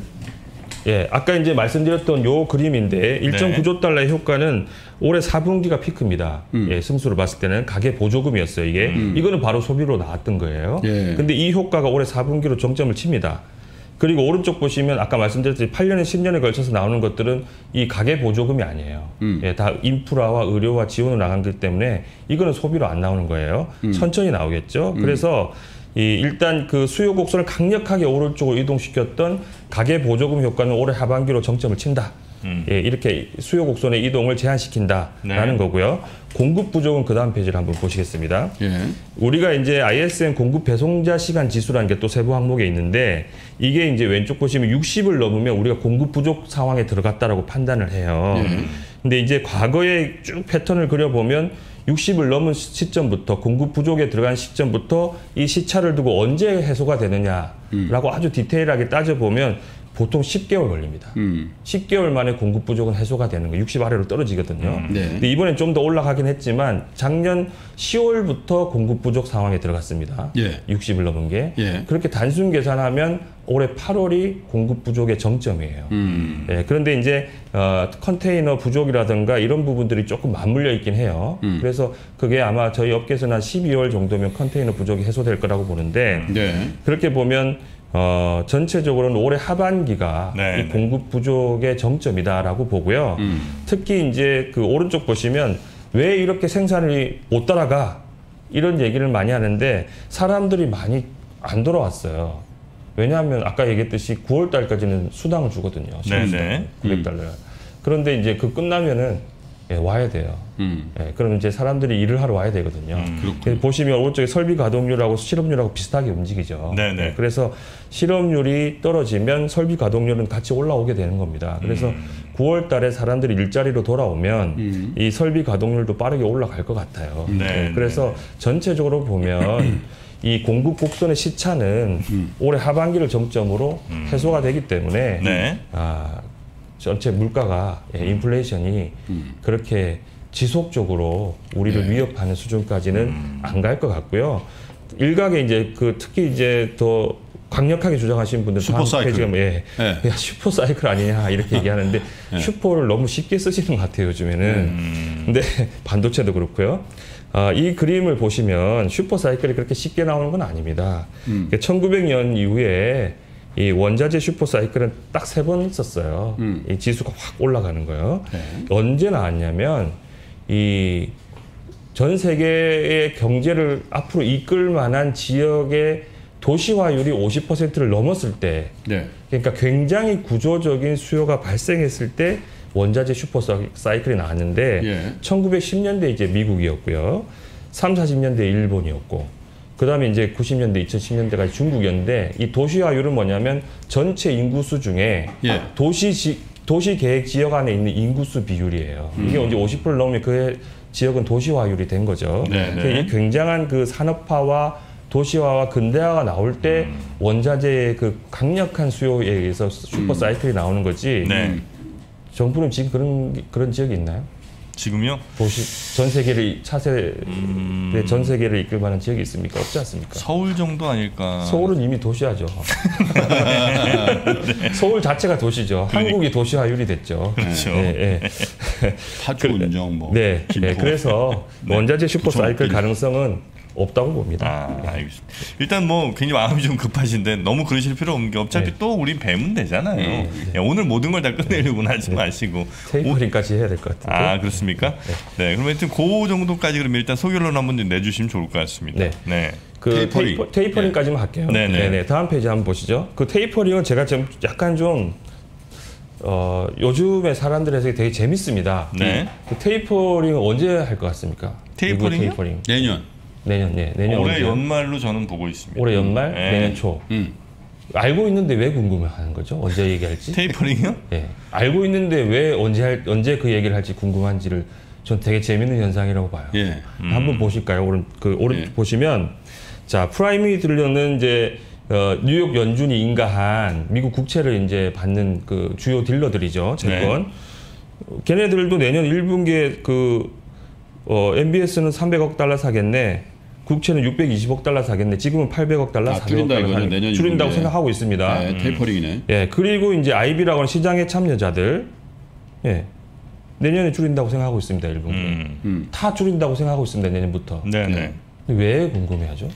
예, 아까 이제 말씀드렸던 요 그림인데 일 점 구 조 달러의 효과는 올해 사 분기가 피크입니다. 음. 예, 승수를 봤을 때는 가계 보조금이었어요. 이게 음. 이거는 바로 소비로 나왔던 거예요. 예. 근데 이 효과가 올해 사 분기로 정점을 칩니다. 그리고 오른쪽 보시면 아까 말씀드렸듯이 팔 년에 십 년에 걸쳐서 나오는 것들은 이 가계 보조금이 아니에요. 음. 예, 다 인프라와 의료와 지원으로 나간 거기 때문에 이거는 소비로 안 나오는 거예요. 음. 천천히 나오겠죠. 그래서 이 일단 그 수요 곡선을 강력하게 오른쪽으로 이동시켰던 가계 보조금 효과는 올해 하반기로 정점을 친다. 음. 예, 이렇게 수요 곡선의 이동을 제한시킨다라는 네. 거고요. 공급 부족은 그 다음 페이지를 한번 보시겠습니다. 예. 우리가 이제 아이에스엠 공급 배송자 시간 지수라는 게 또 세부 항목에 있는데 이게 이제 왼쪽 보시면 육십을 넘으면 우리가 공급 부족 상황에 들어갔다라고 판단을 해요. 예. 근데 이제 과거의 쭉 패턴을 그려보면 육십을 넘은 시점부터 공급 부족에 들어간 시점부터 이 시차를 두고 언제 해소가 되느냐라고 아주 디테일하게 따져보면 보통 십 개월 걸립니다. 음. 십 개월 만에 공급 부족은 해소가 되는 거예요. 육십 아래로 떨어지거든요. 음. 네. 근데 이번엔 좀 더 올라가긴 했지만 작년 시월부터 공급 부족 상황에 들어갔습니다. 예. 육십을 넘은 게. 예. 그렇게 단순 계산하면 올해 팔월이 공급 부족의 정점이에요. 음. 예, 그런데 이제 어, 컨테이너 부족이라든가 이런 부분들이 조금 맞물려 있긴 해요. 음. 그래서 그게 아마 저희 업계에서는 한 십이월 정도면 컨테이너 부족이 해소될 거라고 보는데 네. 그렇게 보면 어, 전체적으로는 올해 하반기가 네, 이 네. 공급 부족의 정점이다라고 보고요. 음. 특히 이제 그 오른쪽 보시면 왜 이렇게 생산이 못 따라가 이런 얘기를 많이 하는데 사람들이 많이 안 돌아왔어요. 왜냐하면 아까 얘기했듯이 구월 달까지는 수당을 주거든요. 네, 수당 네. 구백 달러. 그런데 이제 그 끝나면은 예, 와야 돼요. 음. 예, 그럼 이제 사람들이 일을 하러 와야 되거든요. 음. 그렇군요. 그래서 보시면 오른쪽에 설비 가동률하고 실업률하고 비슷하게 움직이죠. 네네. 예, 그래서 실업률이 떨어지면 설비 가동률은 같이 올라오게 되는 겁니다. 그래서 음. 구월 달에 사람들이 일자리로 돌아오면 음. 이 설비 가동률도 빠르게 올라갈 것 같아요. 네, 예, 그래서 전체적으로 보면 이 공급 곡선의 시차는 음. 올해 하반기를 정점으로 음. 해소가 되기 때문에 네. 아, 전체 물가가 예, 인플레이션이 음. 그렇게 지속적으로 우리를 네. 위협하는 수준까지는 음. 안 갈 것 같고요. 일각에 이제 그 특히 이제 더 강력하게 주장하시는 분들 슈퍼 사이클. 페이지가 뭐, 예, 예. 야, 슈퍼 사이클 아니냐 이렇게 얘기하는데 예. 슈퍼를 너무 쉽게 쓰시는 것 같아요 요즘에는. 음. 근데 반도체도 그렇고요. 아, 이 그림을 보시면 슈퍼 사이클이 그렇게 쉽게 나오는 건 아닙니다. 음. 천구백 년 이후에 이 원자재 슈퍼 사이클은 딱 세 번 있었어요. 음. 이 지수가 확 올라가는 거예요. 네. 언제 나왔냐면 이 전 세계의 경제를 앞으로 이끌 만한 지역의 도시화율이 오십 퍼센트를 넘었을 때, 네. 그러니까 굉장히 구조적인 수요가 발생했을 때 원자재 슈퍼 사이클이 나왔는데 예. 천구백십 년대 이제 미국이었고요. 삼, 사십 년대 일본이었고 그 다음에 이제 구십 년대, 이천십 년대까지 중국이었는데 이 도시화율은 뭐냐면 전체 인구수 중에 예. 도시 지, 도시 계획 지역 안에 있는 인구수 비율이에요. 음. 이게 이제 오십 퍼센트 넘으면 그 지역은 도시화율이 된 거죠. 네, 그래서 네. 이 굉장한 그 산업화와 도시화와 근대화가 나올 때 음. 원자재의 그 강력한 수요에 의해서 슈퍼 사이클이 나오는 거지. 네. 정부는 지금 그런 그런 지역이 있나요? 지금요? 도시 전 세계를 차세 음... 전 세계를 이끌 만한 지역이 있습니까? 없지 않습니까? 서울 정도 아닐까? 서울은 이미 도시화죠. 서울 자체가 도시죠. 그러니까. 한국이 도시화율이 됐죠. 그렇죠. 네, 네. 파주, 운정, 뭐. 네, 김포. 네, 그래서 원자재 슈퍼 사이클 부천, 가능성은 없다고 봅니다. 아, 알겠습니다. 일단 뭐 굉장히 마음이 좀 급하신데 너무 그러실 필요 없는 게 어차피 네. 또 우리 뵈면 되잖아요. 네, 예, 오늘 모든 걸 다 끝내려고는 하지 네. 마시고. 테이퍼링까지 해야 될 것 같은데. 아, 그렇습니까? 네. 그러면 하여튼 그 정도까지 그러면 일단 소결론 한번 좀 내주시면 좋을 것 같습니다. 네. 네. 그 테이퍼링. 테이퍼, 테이퍼링까지만 할게요. 네네. 네네. 다음 페이지 한번 보시죠. 그 테이퍼링은 제가 좀 약간 좀 어, 요즘에 사람들에서 되게 재밌습니다. 네. 그 테이퍼링은 언제 할 것 같습니까? 테이퍼링이요? 미국 테이퍼링. 내년. 내년, 네, 내년 올해 언제? 연말로 저는 보고 있습니다. 올해 연말, 네. 내년 초. 음. 알고 있는데 왜 궁금해하는 거죠? 언제 얘기할지? 테이퍼링이요? 예, 알고 있는데 왜 언제 할, 언제 그 얘기를 할지 궁금한지를 전 되게 재밌는 현상이라고 봐요. 예. 음. 한번 보실까요? 오른 그 오른 예. 보시면 자 프라임이 들려는 이제 어, 뉴욕 연준이 인가한 미국 국채를 이제 받는 그 주요 딜러들이죠. 채권. 네. 걔네들도 내년 일 분기에 그 어, 엠비에스는 삼백억 달러 사겠네. 국채는 육백이십억 달러 사겠네. 지금은 팔백억 달러, 아, 사백억 줄인다 달러 이거죠, 사는- 내년 줄인다고 일 분기에. 생각하고 있습니다. 네, 테이퍼링이네. 예, 그리고 이제 아이비라고 하는 시장의 참여자들, 예, 내년에 줄인다고 생각하고 있습니다. 일 분기. 음. 음. 다 줄인다고 생각하고 있습니다. 내년부터. 네네. 네. 근데 왜 궁금해하죠?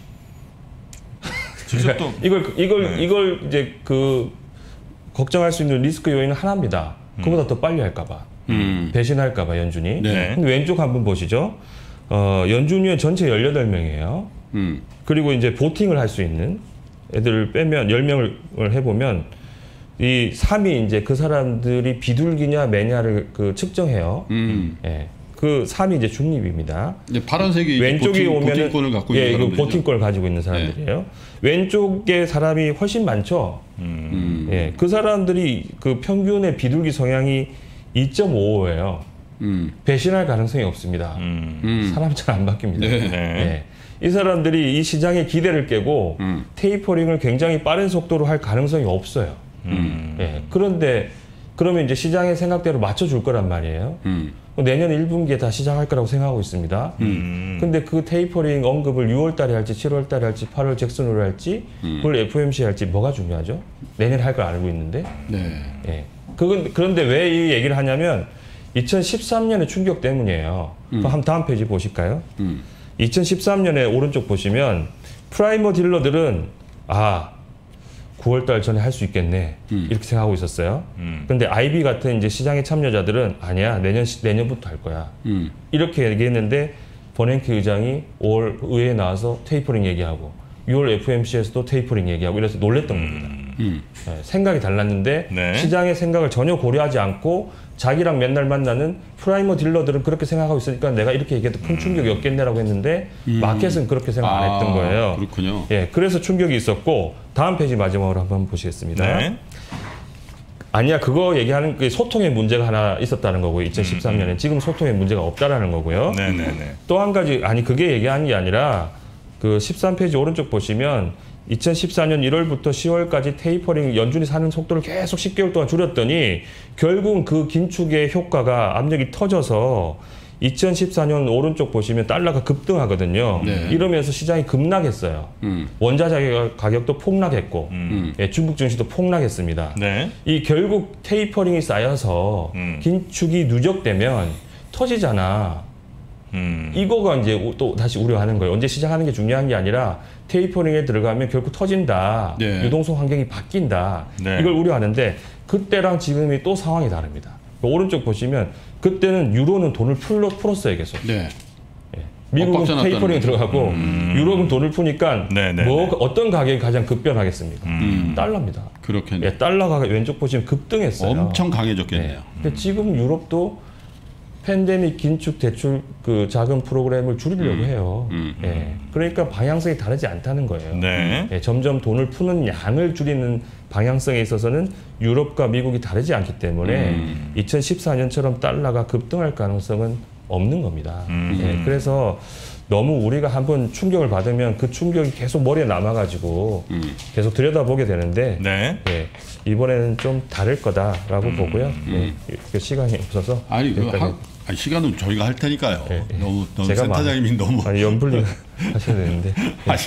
그래서 또 이걸 이걸 네. 이걸 이제 그 걱정할 수 있는 리스크 요인은 하나입니다. 그보다 더 빨리 할까봐, 음. 배신할까봐 연준이. 네. 근데 왼쪽 한번 보시죠. 어, 연준위원 전체 열여덟 명이에요. 음. 그리고 이제 보팅을 할 수 있는 애들을 빼면 열 명을 해보면 이 삼 위 이제 그 사람들이 비둘기냐 매냐를 그 측정해요. 음. 예. 그 삼 위 이제 중립입니다. 이제 파란색이 왼쪽에 보팅, 오면은 보팅권을 갖고 예, 있는 그 사람들이죠. 보팅권을 가지고 있는 사람들이에요. 왼쪽에 사람이 훨씬 많죠. 음. 음. 예. 그 사람들이 그 평균의 비둘기 성향이 이 점 오오예요. 음. 배신할 가능성이 없습니다. 음. 음. 사람 잘 안 바뀝니다. 네. 네. 예. 이 사람들이 이 시장의 기대를 깨고 음. 테이퍼링을 굉장히 빠른 속도로 할 가능성이 없어요. 음. 예. 그런데 그러면 이제 시장의 생각대로 맞춰줄 거란 말이에요. 음. 내년 일 분기에 다 시작할 거라고 생각하고 있습니다. 음. 근데 그 테이퍼링 언급을 유월 달에 할지 칠월 달에 할지 팔월 잭슨으로 할지 음. 그걸 에프오엠씨 할지 뭐가 중요하죠? 내년에 할 걸 알고 있는데. 네. 예. 그건 그런데 왜 이 얘기를 하냐면 이천십삼 년의 충격 때문이에요. 음. 그럼 한 다음 페이지 보실까요? 음. 이천십삼 년에 오른쪽 보시면 프라이머 딜러들은 아 구월 달 전에 할 수 있겠네 음. 이렇게 생각하고 있었어요. 음. 근데 아이비 같은 이제 시장의 참여자들은 아니야 내년 내년부터 할 거야 음. 이렇게 얘기했는데 버냉키 의장이 오월 의회에 나와서 테이퍼링 얘기하고 유월 에프오엠씨에서도 테이퍼링 얘기하고 이래서 놀랬던 겁니다. 음. 네, 생각이 달랐는데 네. 시장의 생각을 전혀 고려하지 않고 자기랑 맨날 만나는 프라이머 딜러들은 그렇게 생각하고 있으니까 내가 이렇게 얘기해도 큰 충격이 없겠네라고 했는데 음. 마켓은 그렇게 생각 안 했던 아, 거예요. 그렇군요. 예, 그래서 충격이 있었고 다음 페이지 마지막으로 한번 보시겠습니다. 네. 아니야 그거 얘기하는 게 소통의 문제가 하나 있었다는 거고 이천십삼 년에 지금 소통의 문제가 없다라는 거고요. 네네네. 또 한 가지 아니 그게 얘기하는 게 아니라 그 십삼 페이지 오른쪽 보시면 이천십사 년 일월부터 시월까지 테이퍼링 연준이 사는 속도를 계속 십 개월 동안 줄였더니 결국은 그 긴축의 효과가 압력이 터져서 이천십사 년 오른쪽 보시면 달러가 급등하거든요. 네. 이러면서 시장이 급락했어요. 음. 원자재 가격도 폭락했고 음. 예, 중국 증시도 폭락했습니다. 네. 이 결국 테이퍼링이 쌓여서 음. 긴축이 누적되면 터지잖아. 음. 이거가 이제 또 다시 우려하는 거예요. 언제 시작하는 게 중요한 게 아니라 테이퍼링에 들어가면 결국 터진다. 네. 유동성 환경이 바뀐다. 네. 이걸 우려하는데 그때랑 지금이 또 상황이 다릅니다. 오른쪽 보시면 그때는 유로는 돈을 풀로 풀었어요 계속. 네. 미국은 엇박자 테이퍼링이 났다는 들어가고 음. 유럽은 돈을 푸니까 네, 네, 뭐 네. 어떤 가격이 가장 급변하겠습니까? 음. 달러입니다. 그렇겠네. 예, 달러가 왼쪽 보시면 급등했어요. 엄청 강해졌겠네요. 네. 근데 지금 유럽도 팬데믹 긴축 대출 그 자금 프로그램을 줄이려고 음. 해요. 음. 예. 그러니까 방향성이 다르지 않다는 거예요. 네. 예, 점점 돈을 푸는 양을 줄이는 방향성에 있어서는 유럽과 미국이 다르지 않기 때문에 음. 이천십사 년처럼 달러가 급등할 가능성은 없는 겁니다. 음. 예, 그래서 너무 우리가 한번 충격을 받으면 그 충격이 계속 머리에 남아가지고 음. 계속 들여다보게 되는데 네. 예, 이번에는 좀 다를 거다라고 보고요. 음. 예, 그 시간이 없어서 아니, 그 여기까지. 한, 아니 시간은 저희가 할 테니까요. 예, 예. 너무 너무 제가 센터장님이 너무 아니 연불리 하셔야 되는데. 아니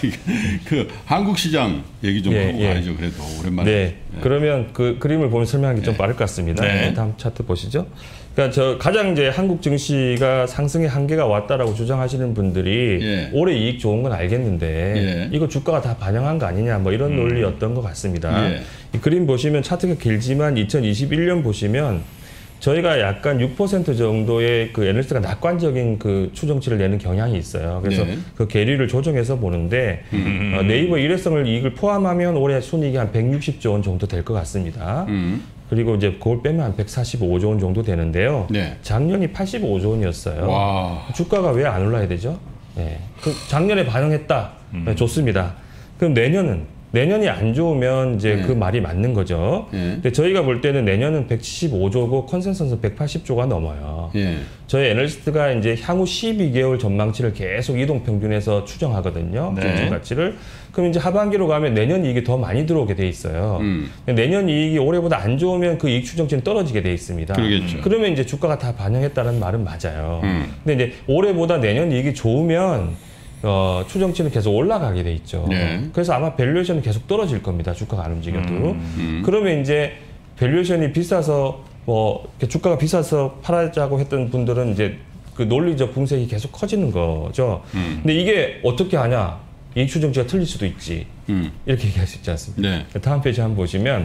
그 한국 시장 얘기 좀 예, 하고 예. 가야죠. 그래도 오랜만에. 네. 예. 그러면 그 그림을 보면 설명하기 좀 빠를 것 같습니다. 네. 네, 다음 차트 보시죠. 그러니까 저 가장 이제 한국 증시가 상승의 한계가 왔다라고 주장하시는 분들이 예. 올해 이익 좋은 건 알겠는데 예. 이거 주가가 다 반영한 거 아니냐 뭐 이런 논리였던 것 같습니다. 예. 이 그림 보시면 차트가 길지만 이천이십일 년 보시면 저희가 약간 육 퍼센트 정도의 그 애널리스트가 낙관적인 그 추정치를 내는 경향이 있어요. 그래서 네. 그 계리를 조정해서 보는데 음. 어, 네이버 일회성을 이익을 포함하면 올해 순이익이 한 백육십조 원 정도 될 것 같습니다. 음. 그리고 이제 그걸 빼면 한 백사십오조 원 정도 되는데요. 네. 작년이 팔십오조 원이었어요. 와. 주가가 왜 안 올라야 되죠? 네. 그 작년에 반영했다. 네, 좋습니다. 그럼 내년은 내년이 안 좋으면 이제 네. 그 말이 맞는 거죠. 예. 근데 저희가 볼 때는 내년은 백칠십오조고 컨센서스 백팔십조가 넘어요. 예. 저희 애널리스트가 이제 향후 십이 개월 전망치를 계속 이동 평균에서 추정하거든요. 네. 경쟁 가치를. 그럼 이제 하반기로 가면 내년 이익이 더 많이 들어오게 돼 있어요. 음. 내년 이익이 올해보다 안 좋으면 그 이익 추정치는 떨어지게 돼 있습니다. 그러겠죠. 그러면 이제 주가가 다 반영했다는 말은 맞아요. 음. 근데 이제 올해보다 내년 이익이 좋으면 어, 추정치는 계속 올라가게 돼 있죠. 네. 그래서 아마 밸류에이션은 계속 떨어질 겁니다. 주가가 안 움직여도. 음. 그러면 이제 밸류에이션이 비싸서 뭐 이렇게 주가가 비싸서 팔아자고 했던 분들은 이제 그 논리적 궁색이 계속 커지는 거죠. 음. 근데 이게 어떻게 하냐? 이익 추정치가 틀릴 수도 있지. 음. 이렇게 얘기할 수 있지 않습니까? 네. 다음 페이지 한번 보시면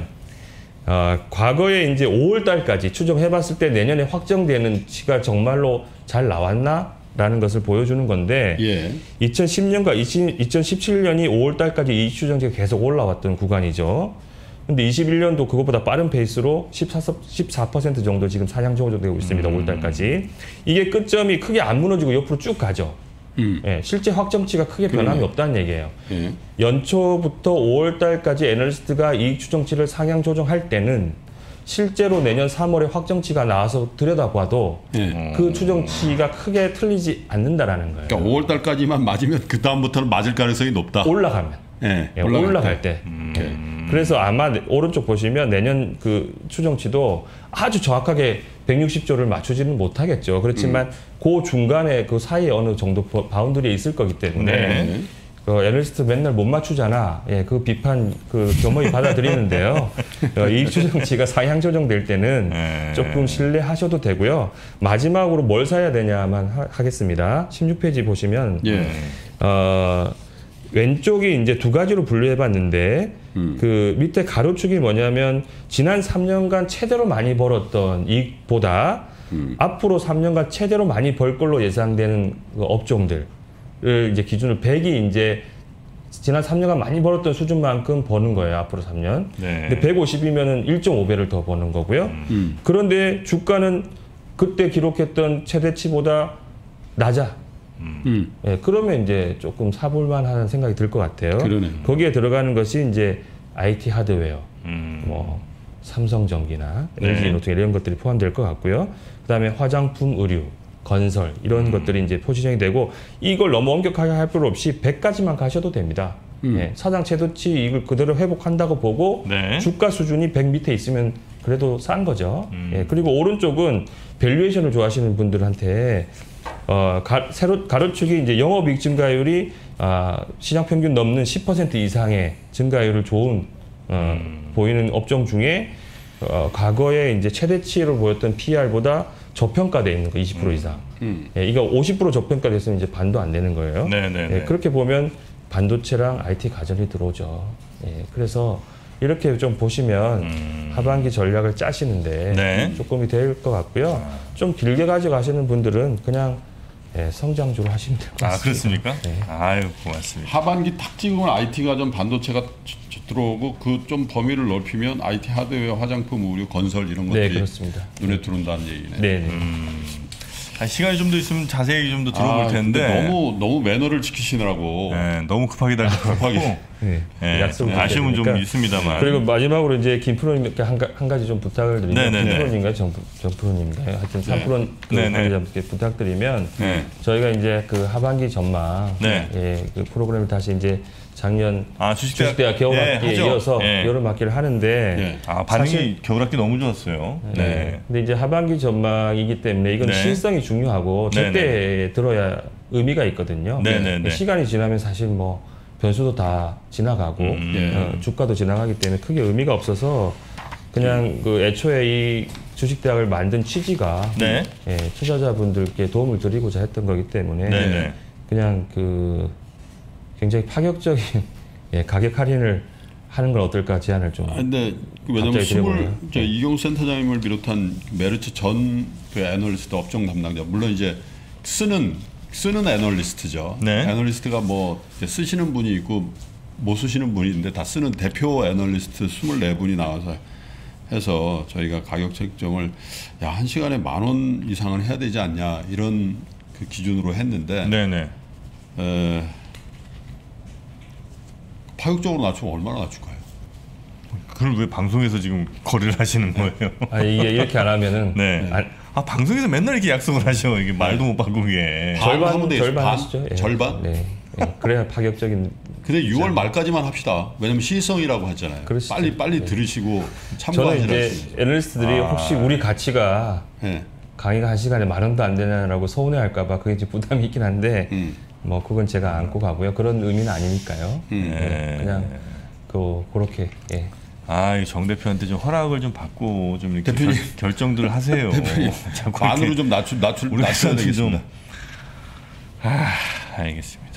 어, 과거에 이제 오월 달까지 추정해봤을 때 내년에 확정되는 치가 정말로 잘 나왔나? 라는 것을 보여주는 건데 예. 이천십 년과 이천십칠 년이 오월 달까지 이익 추정치가 계속 올라왔던 구간이죠. 근데 이십일 년도 그것보다 빠른 페이스로 십사 퍼센트 정도 지금 상향 조정되고 있습니다. 음. 오월 달까지. 이게 끝점이 크게 안 무너지고 옆으로 쭉 가죠. 음. 예, 실제 확정치가 크게 변함이 그러네. 없다는 얘기예요. 예. 연초부터 오월 달까지 애널리스트가 이익 추정치를 상향 조정할 때는 실제로 내년 삼월에 확정치가 나와서 들여다봐도 예. 그 추정치가 크게 틀리지 않는다라는 거예요. 그러니까 오월 달까지만 맞으면 그 다음부터는 맞을 가능성이 높다. 올라가면. 예. 예, 올라갈 때. 예. 그래서 아마 오른쪽 보시면 내년 그 추정치도 아주 정확하게 백육십조를 맞추지는 못하겠죠. 그렇지만 음. 그 중간에 그 사이에 어느 정도 바운드리에 있을 거기 때문에 네. 그 애널리스트 맨날 못 맞추잖아. 예, 그 비판 그 겸허히 받아들이는데요. 어, 이익 추정치가 상향 조정될 때는 네. 조금 신뢰하셔도 되고요. 마지막으로 뭘 사야 되냐만 하, 하겠습니다. 십육 페이지 보시면 예. 어, 왼쪽이 이제 두 가지로 분류해봤는데 음. 그 밑에 가로축이 뭐냐면 지난 삼 년간 최대로 많이 벌었던 이익보다 음. 앞으로 삼 년간 최대로 많이 벌 걸로 예상되는 그 업종들을 이제 기준으로 백이 이제 지난 삼 년간 많이 벌었던 수준만큼 버는 거예요. 앞으로 삼 년. 네. 근데 백오십이면은 일 점 오 배를 더 버는 거고요. 음. 그런데 주가는 그때 기록했던 최대치보다 낮아. 음. 예, 그러면 이제 조금 사볼만 하는 생각이 들 것 같아요. 그러네요. 거기에 들어가는 것이 이제 아이티 하드웨어, 음. 뭐 삼성전기나 네. 엘지노트 이런 것들이 포함될 것 같고요. 그다음에 화장품, 의류, 건설 이런 음. 것들이 이제 포지션이 되고 이걸 너무 엄격하게 할 필요 없이 백까지만 가셔도 됩니다. 음. 예, 사상 최저치 이익을 그대로 회복한다고 보고 네. 주가 수준이 백 밑에 있으면 그래도 싼 거죠. 음. 예, 그리고 오른쪽은 밸류에이션을 좋아하시는 분들한테 어, 가, 세로, 가로축이 이제 영업이익 증가율이 아, 시장 평균 넘는 십 퍼센트 이상의 증가율을 좋은 어, 음. 보이는 업종 중에 어, 과거에 이제 최대치로 보였던 피이알보다 저평가돼 있는 거 이십 퍼센트 이상. 음. 예, 이거 오십 퍼센트 저평가됐으면 이제 반도 안 되는 거예요. 네네네. 예, 그렇게 보면 반도체랑 아이티 가전이 들어오죠. 예, 그래서 이렇게 좀 보시면 음. 하반기 전략을 짜시는데 네. 조금이 될 것 같고요. 좀 길게 가져가시는 분들은 그냥 예, 성장주로 하시면 될 것 같습니다. 아 그렇습니까? 네. 아유 고맙습니다. 하반기 탁 찍으면 아이티가 좀 반도체가 들어오고 그 좀 범위를 넓히면 아이티 하드웨어, 화장품, 의류, 건설 이런 것들이 네, 그렇습니다. 눈에 들어온다는 얘기네. 네, 네. 음. 아, 시간이 좀 더 있으면 자세히 좀 더 들어볼 아, 텐데 너무 너무 매너를 지키시느라고. 네, 너무 급하게 달려가고 네. 네, 약속을 아쉬움은 좀 드리니까. 있습니다만. 그리고 마지막으로 이제 김 프로님께 한, 가, 한 가지 좀 부탁을 드리면 네네네. 김 프로님과 정, 정 프로님인가요? 하여튼 삼 네. 프로 그 네네. 관계자분께 부탁드리면 네. 저희가 이제 그 하반기 전망 네. 예, 그 프로그램을 다시 이제 작년 아, 주식대학, 주식대학 겨울학기에 예, 하죠. 이어서 예. 여름학기를 하는데 예. 아, 반응이 사실- 겨울학기 너무 좋았어요. 네. 네. 근데 이제 하반기 전망이기 때문에 이건 네. 시의성이 중요하고 네네. 제때에 들어야 의미가 있거든요. 네네네. 시간이 지나면 사실 뭐 변수도 다 지나가고 음. 예. 어, 주가도 지나가기 때문에 크게 의미가 없어서 그냥 그 애초에 이 주식대학을 만든 취지가 네. 예, 투자자분들께 도움을 드리고자 했던 거기 때문에 네네. 그냥 그 굉장히 파격적인 예, 가격 할인을 하는 건 어떨까 제안을 좀. 아, 근데 그 왜냐면 갑자기 스물 드려보네요. 저 이경수 센터장님을 비롯한 메르츠 전 그 애널리스트 업종 담당자 물론 이제 쓰는 쓰는 애널리스트죠. 네. 애널리스트가 뭐 이제 쓰시는 분이 있고 못 쓰시는 분이 있는데 다 쓰는 대표 애널리스트 스물네 분이 나와서 해서 저희가 가격 책정을 야, 한 시간에 만 원 이상은 해야 되지 않냐 이런 그 기준으로 했는데 네네. 에, 파격적으로 낮추면 얼마나 낮출까요? 그걸 왜 방송에서 지금 거래를 하시는 거예요? 아 이게 이렇게 안 하면은 네. 아, 아, 방송에서 맨날 이렇게 약속을 하셔. 이게 말도 못 바꾸게. 반 절반 하면 되겠죠. 절반 반? 하시죠. 예. 절반? 네. 예. 그래야 파격적인. 근데 유월 말까지만 합시다. 왜냐면 시의성이라고 하잖아요. 그러시죠. 빨리 빨리 들으시고 참고하시라고. 저는 이제 애널리스트들이 아. 혹시 우리 가치가 네. 강의가 한 시간에 만 원도 안 되냐라고 서운해할까봐 그게 이제 부담이 있긴 한데 음. 뭐 그건 제가 안고 가고요. 그런 의미는 아니니까요. 음. 예. 그냥 그 그렇게 예. 아, 정 대표한테 좀 허락을 좀 받고 좀 이렇게 대표님. 결, 결정들을 하세요. 대표님 자꾸 반으로 이렇게 좀 낮추 낮추 우리 낮춰야 회사한테 좀- 되겠습니다. 아, 알겠습니다.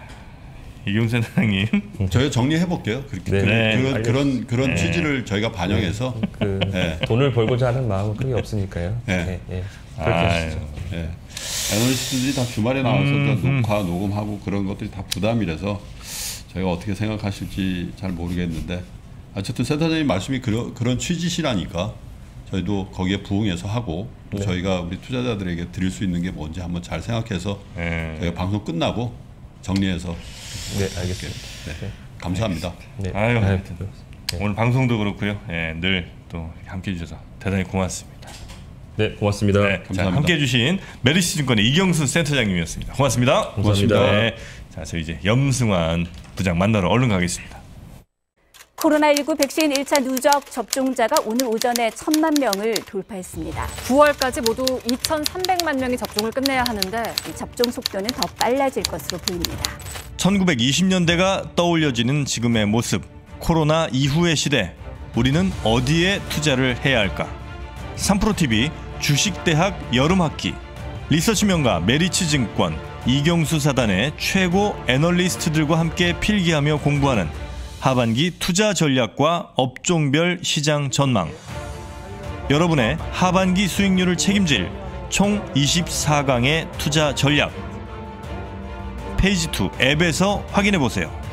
이경수 센터장님. 저희가 정리해 볼게요. 그렇게 네. 그, 네, 그런 알겠습니다. 그런 그런 네. 취지를 저희가 반영해서 그 네. 돈을 벌고자 하는 마음은 크게 없으니까요. 네. 예. 예. 그렇게 아유. 하시죠. 예. 애널리스트들이 다 주말에 나와서 음, 다 녹화 녹음하고 그런 것들이 다 부담이라서 저희가 어떻게 생각하실지 잘 모르겠는데 어쨌든 센터장님 말씀이 그러, 그런 취지시라니까 저희도 거기에 부응해서 하고 또 네. 저희가 우리 투자자들에게 드릴 수 있는 게 뭔지 한번 잘 생각해서 네. 저희가 방송 끝나고 정리해서 네, 알겠습니다. 네. 감사합니다. 네. 아유, 네. 하여튼 네. 오늘 방송도 그렇고요. 예, 늘 또 함께 해주셔서 대단히 고맙습니다. 네, 고맙습니다. 네, 자, 감사합니다. 함께 해주신 메리시증권의 이경수 센터장님이었습니다. 고맙습니다. 고맙습니다. 네, 자, 저 이제 염승환 부장 만나러 얼른 가겠습니다. 코로나십구 백신 일 차 누적 접종자가 오늘 오전에 천만 명을 돌파했습니다. 구월까지 모두 이천삼백만 명이 접종을 끝내야 하는데 이 접종 속도는 더 빨라질 것으로 보입니다. 천구백이십 년대가 떠올려지는 지금의 모습, 코로나 이후의 시대, 우리는 어디에 투자를 해야 할까? 삼프로티비 주식대학 여름학기, 리서치 명가 메리츠증권, 이경수 사단의 최고 애널리스트들과 함께 필기하며 공부하는 하반기 투자 전략과 업종별 시장 전망. 여러분의 하반기 수익률을 책임질 총 이십사 강의 투자 전략. 페이지 이 앱에서 확인해 보세요.